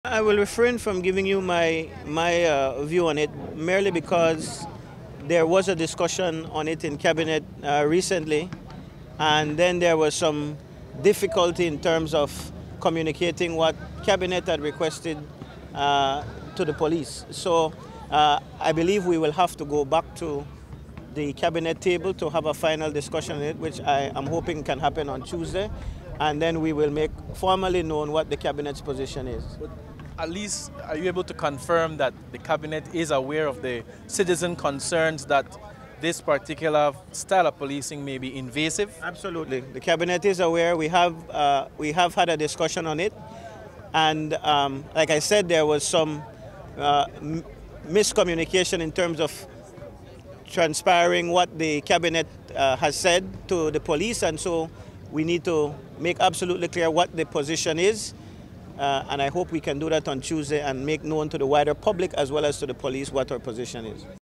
I will refrain from giving you my view on it merely because there was a discussion on it in cabinet recently, and then there was some difficulty in terms of communicating what cabinet had requested to the police. So I believe we will have to go back to the cabinet table to have a final discussion on it, which I am hoping can happen on Tuesday, and then we will make formally known what the cabinet's position is. But at least, are you able to confirm that the cabinet is aware of the citizen concerns that this particular style of policing may be invasive? Absolutely, the cabinet is aware. We have had a discussion on it, and like I said, there was some miscommunication in terms of transpiring what the cabinet has said to the police, and so we need to make absolutely clear what the position is, and I hope we can do that on Tuesday and make known to the wider public as well as to the police what our position is.